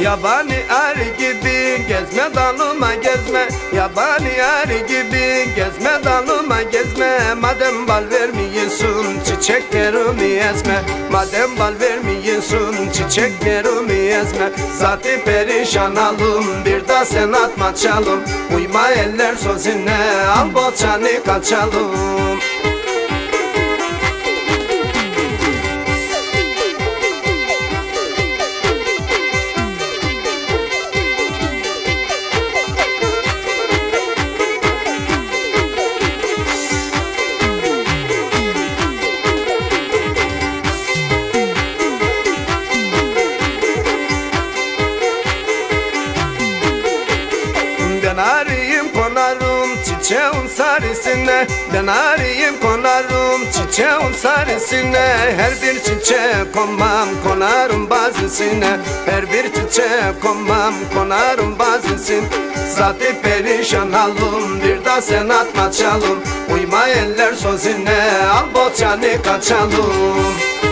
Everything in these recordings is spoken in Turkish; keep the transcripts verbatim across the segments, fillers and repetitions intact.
Yabani er gibi gezme dalıma gezme, yabani er gibi gezme dalıma gezme. Madem bal vermiyorsun çiçeklerimi ezme, madem bal vermiyorsun çiçeklerimi ezme. Zaten perişan alım bir de sen atma çalım, uyma eller sözüne al boçanı kaçalım. Ben arayayım konarım çiçeğin sarısına, ben arayayım konarım çiçeğin sarısına. Her bir çiçeğe konmam konarım bazısına, her bir çiçeğe konmam konarım bazısın. Zaten perişan halım bir de sen atma çalım, uyma eller sözüne al boçanı kaçalım.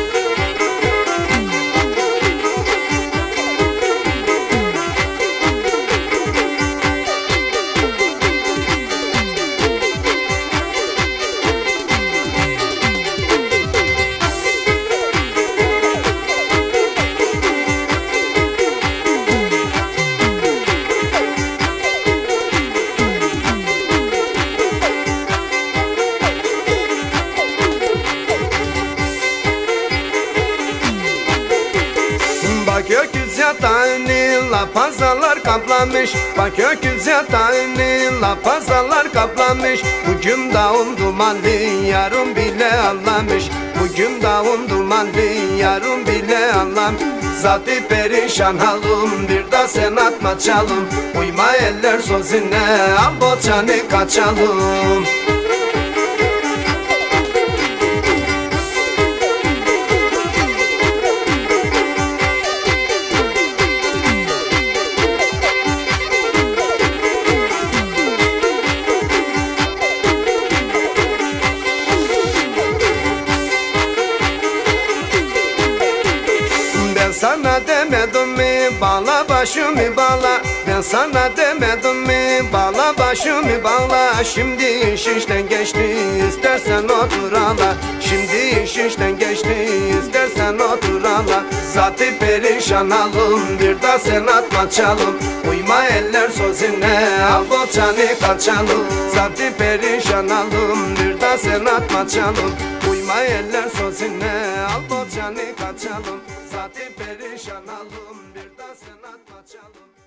Bak gökyüz yatağını lapazalar kaplamış, bak gökyüz yatağını lapazalar kaplamış. Bugün dağın dumanlı yarın bile anlamış, bugün dağın dumanlı yarın bile anlamış. Zaten perişan halım bir de sen atma çalım, uyma eller sözüne al boçanı kaçalım. Ben sana demedim mi bağla başımı bağla, ben sana demedim mi bağla başımı bağla. Şimdi iş işten geçti istersen otur ala, şimdi iş işten geçti istersen otur ala. Zaten perişan alım bir de sen atma çalım, uyma eller sözüne al boçanı kaçalım. Zaten perişan alım bir de sen atma çalım, uyma eller sözüne al boçanı kaçalım. Zaten perişan alım bir de sen atma çalım.